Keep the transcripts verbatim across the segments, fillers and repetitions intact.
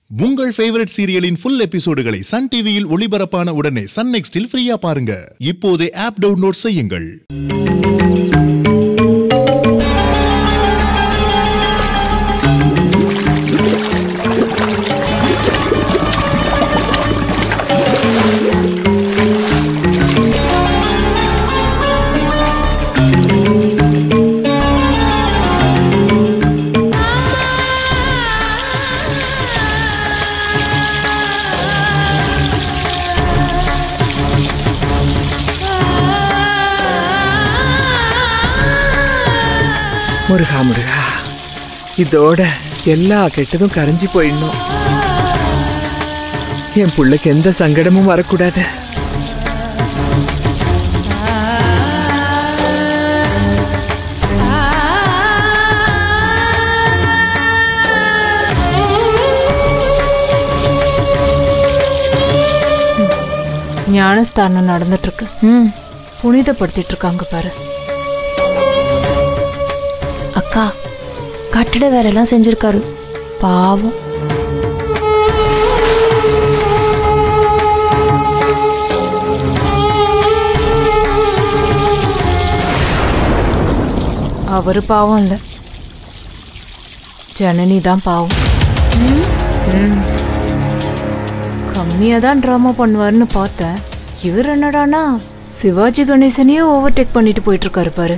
உங்கள் ஃபேவரட் சீரியலின் ஃபுல் எபிசோடுகளை சன் டிவியில் ஒளிபரப்பான உடனே சன் நெக்ஸ்டில் ஃப்ரீயா பாருங்க. இப்போதே ஆப் டவுன்லோட் செய்யுங்கள். முருகா முருகா, இதோட எல்லா கெட்டதும் கரைஞ்சி போயிடணும். என் புள்ளைக்கு எந்த சங்கடமும் வரக்கூடாது. ஞானஸ்தானம் நடந்துட்டு இருக்கு. புனிதப்படுத்திட்டு இருக்காங்க பாரு. அக்கா, கட்டட வேலையெல்லாம் செஞ்சிருக்காரு, பாவம். அவரு பாவம் இல்ல, ஜனனி தான் பாவம். கம்மியாதான் டிராமா பண்ணுவாருன்னு பார்த்தேன். இவர் என்னடானா சிவாஜி கணேசனையும் ஓவர்டேக் பண்ணிட்டு போயிட்டு இருக்காரு பாரு.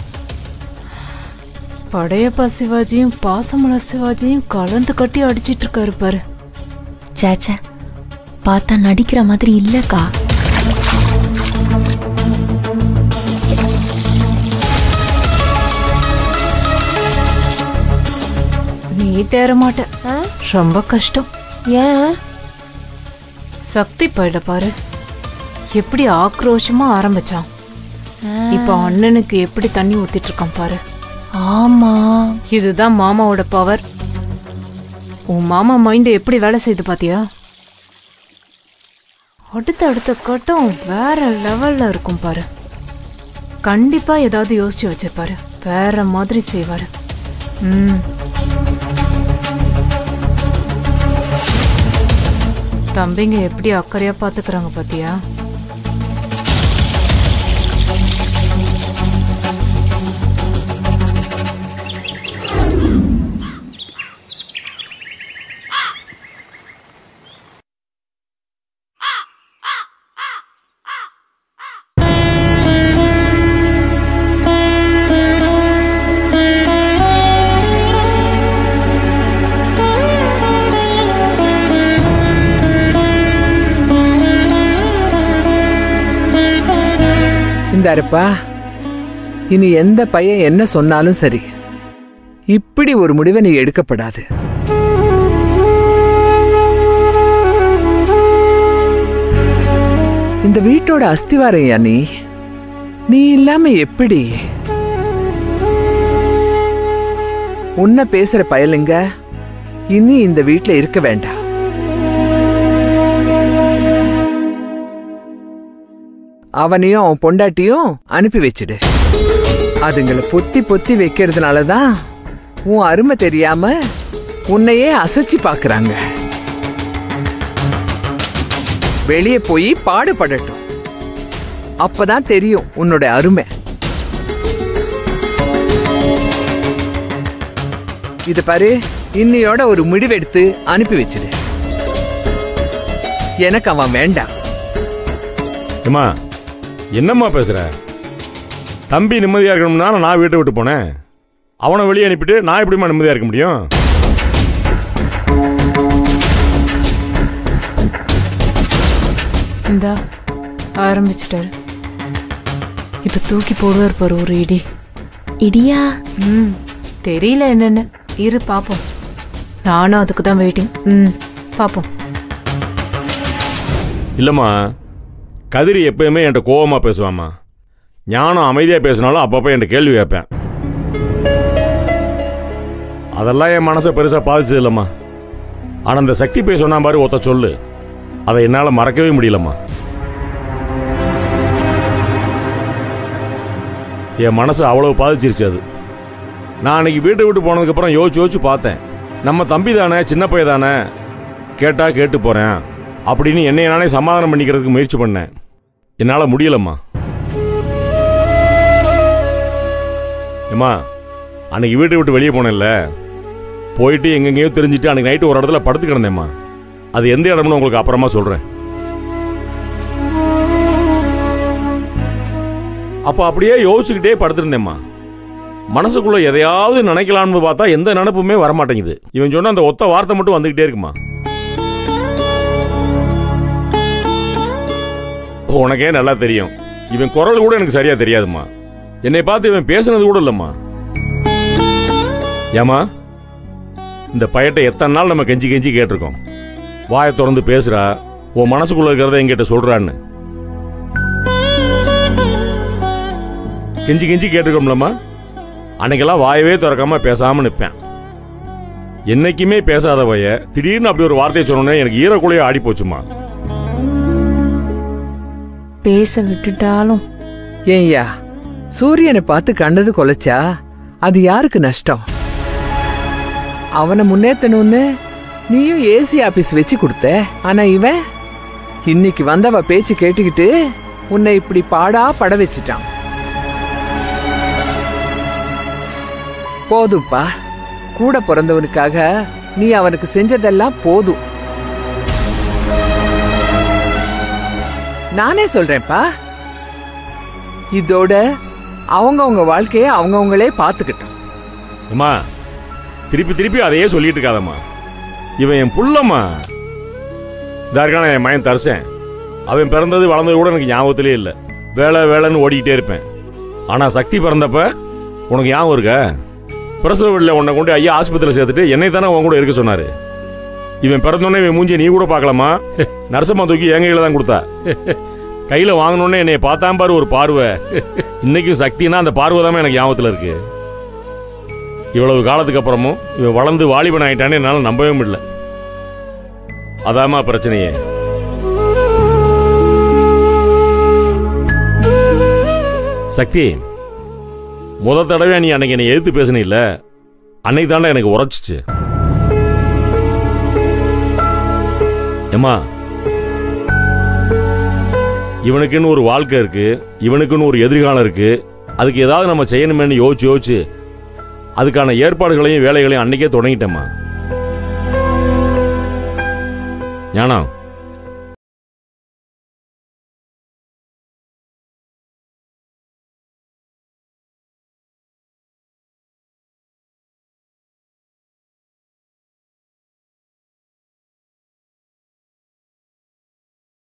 படையப்பா சிவாஜியும் பாசமலர் சிவாஜியும் கலந்து கட்டி அடிச்சிட்டு இருக்காரு பாரு. சேச்சே, பார்த்தா நடிக்கிற மாதிரி இல்லக்கா. நீ தேர மாட்ட, ரொம்ப கஷ்டம். ஏன்? சக்தி பயில பாரு, எப்படி ஆக்ரோஷமா ஆரம்பிச்சான். இப்ப அண்ணனுக்கு எப்படி தண்ணி ஊத்திட்டு இருக்கான் பாரு. ஆமா, இதுதான் மாமாவோட பவர். உன் மாமா மைண்ட் எப்படி வேலை செய்து பாத்தியா? அடுத்த அடுத்த கட்டம் வேற லெவல்ல இருக்கும் பாரு. கண்டிப்பா ஏதாவது யோசிச்சு வச்சிருப்பாரு, வேற மாதிரி செய்வாரு. ம் தம்பிங்க எப்படி அக்கறையா பாத்துக்கிறாங்க பாத்தியா? இந்தாருப்பா, இனி எந்த பையன் என்ன சொன்னாலும் சரி, இப்படி ஒரு முடிவை நீ எடுக்கப்படாது. இந்த வீட்டோட அஸ்திவாரம் யா நீ. நீ இல்லாம எப்படி? உன்னை பேசுற பயலுங்க இனி இந்த வீட்டுல இருக்க வேண்டாம். அவனையும் அவன் பொண்டாட்டியும் அனுப்பி வச்சிடு. அதுங்களை பொத்தி பொத்தி வைக்கிறதுனாலதான் உன் அருமை தெரியாம உன்னையே அசைச்சு பாக்குறாங்க. வெளியே போய் பாடுபடட்டும், அப்பதான் தெரியும் உன்னோட அருமை. இத பாரு, இன்னையோட ஒரு முடிவெடுத்து அனுப்பி வச்சிடு. எனக்கு அவன் வேண்டாம். அம்மா, என்னம்மா பேசுற? தம்பி நிம்மதியா இருக்கணும்னா நான் வீட்டை விட்டு போனேன். அவனை வெளியே அனுப்பிட்டு நான் எப்படிமா நிம்மதியா இருக்க முடியும்? இந்தா ஆரம்பிச்சிட்டாரு. இப்ப தூக்கி போடுவார் பாரு ஒரு இடி. இடியா? ம் தெரியல என்னன்னு, இரு பாப்போம். நானும் அதுக்கு தான் வெயிட்டிங். ம் பாப்போம். இல்லம்மா, கதிரி எப்பயுமே என்கிட்ட கோவமா பேசுவாம்மா. ஞானம் அமைதியா பேசினாலும் அப்பப்போ என்கிட்ட கேள்வி கேட்பேன். அதெல்லாம் என் மனசை பெருசா பாதிச்சது இல்லம்மா. ஆனா அந்த சக்தி போய் சொன்னா பாரு ஒத்த சொல்லு, அதை என்னால மறக்கவே முடியலம்மா. என் மனசு அவ்வளவு பாதிச்சிருச்சு அது. நான் அன்னைக்கு வீட்டை விட்டு போனதுக்கப்புறம் யோசிச்சு யோசிச்சு பார்த்தேன். நம்ம தம்பி தானே, சின்ன பையன் தானே, கேட்டா கேட்டு போறேன் அப்படின்னு என்னை நானே சமாதானம் பண்ணிக்கிறதுக்கு முயற்சி பண்ணேன். என்னால முடியலம்மா. ஏம்மா, அன்னைக்கு வீட்டை விட்டு வெளியே போனேன்ல, போயிட்டு எங்கெங்கேயோ தெரிஞ்சுட்டு அன்னைக்கு நைட்டு ஒரு இடத்துல படுத்து கிடந்தேம்மா. அது எந்த இடம்னு உங்களுக்கு அப்புறமா சொல்றேன். அப்ப அப்படியே யோசிச்சுக்கிட்டே படுத்திருந்தேம்மா. மனசுக்குள்ள எதையாவது நினைக்கலாம்னு பார்த்தா எந்த நினைப்புமே வரமாட்டேங்குது. இவன் சொன்ன அந்த ஒத்த வார்த்தை மட்டும் வந்துகிட்டே இருக்குமா. உனக்கே நல்லா தெரியும், இவன் குரல் கூட எனக்கு சரியா தெரியாதுமா. என்னை பார்த்து இவன் பேசுனது கூட இல்லம்மா. ஏமா, இந்த பையட்டை எத்தனை நாள் நம்ம கெஞ்சி கெஞ்சி கேட்டிருக்கோம். வாயை திறந்து பேசுறா, உன் மனசுக்குள்ள இருக்கிறத என்கிட்ட சொல்றான்னு கெஞ்சி கெஞ்சி கேட்டிருக்கோம்லம்மா. அன்னைக்கெல்லாம் வாயவே திறக்காம பேசாம நிற்பேன். என்னைக்குமே பேசாத பைய திடீர்னு அப்படி ஒரு வார்த்தையை சொன்னோன்னே எனக்கு ஈரக்குலையே ஆடி போச்சுமா. பேச விட்டுட்டாலும் ஏய்யா, சூரியனை பார்த்து கண்டது கொலைச்சா அது யாருக்கு நஷ்டம்? அவனை முன்னேத்தணும்னு நீயும் ஏசி ஆபீஸ் வச்சு கொடுத்த. ஆனா இவன் இன்னைக்கு வந்தவ பேச்சு கேட்டுக்கிட்டு உன்னை இப்படி பாடா பட வச்சுட்டான். போதும்பா, கூட பிறந்தவனுக்காக நீ அவனுக்கு செஞ்சதெல்லாம் போதும். நானே சொல்றேன்ப்பா, இதோட அவங்கவுங்க வாழ்க்கைய அவங்கவுங்களே பார்த்துக்கிட்டோம். அம்மா, திருப்பி திருப்பி அதையே சொல்லிட்டு இருக்காதம்மா. இவன் என் புள்ளம்மா. இதற்கான என் மயன் தரிசேன். அவன் பிறந்தது வளர்ந்தது கூட எனக்கு ஞாபகத்திலே இல்லை. வேலை வேலைன்னு ஓடிக்கிட்டே இருப்பேன். ஆனா சக்தி பிறந்தப்ப உனக்கு ஞாபகம் இருக்க? பிரசவ வீட்டில் உன்னை கொண்டு ஐயா ஆஸ்பத்திரியில் சேர்த்துட்டு என்னை தானே உன் கூட இருக்க சொன்னாரு. இவன் பிறந்தோடனே இவன் மூஞ்சி நீ கூட பார்க்கலாமா? நரசம்மா தூக்கி என் கையில தான் கொடுத்தா. கையில வாங்கினோடனே என்னை பார்த்தான் பாரு ஒரு பார்வை. இன்னைக்கும் சக்தினா அந்த பார்வை தான் எனக்கு ஞாபகத்தில் இருக்கு. இவ்வளவு காலத்துக்கு அப்புறமும் இவன் வளர்ந்து வாலிபன் ஆயிட்டானே என்னால் நம்பவே முடியல. அதாமா பிரச்சனையே. சக்தி, முத தடவை நீ அன்னைக்கு என்னை எதிர்த்து பேசின இல்ல, அன்னைக்கு தாண்டா எனக்கு உரைச்சிச்சு. ஏமா, இவனுக்குன்னு ஒரு வாழ்க்கை இருக்கு, இவனுக்குன்னு ஒரு எதிர்காலம் இருக்கு. அதுக்கு ஏதாவது நம்ம செய்யணுமேனு யோசிச்சு யோசிச்சு அதுக்கான ஏற்பாடுகளையும் வேலைகளையும் அன்னைக்கே தொடங்கிட்டேம்மா. ஞானம்,